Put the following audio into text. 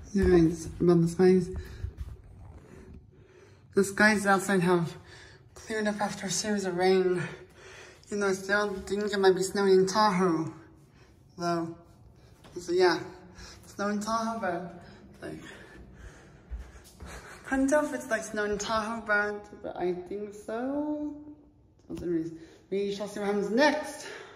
Guys, about the skies. The skies outside have cleared up after a series of rain. You know, I still think it might be snowing in Tahoe, though. So yeah, snowing in Tahoe, but like, can't tell if it's like snowing in Tahoe, but I think so. So anyways, we shall see what happens next.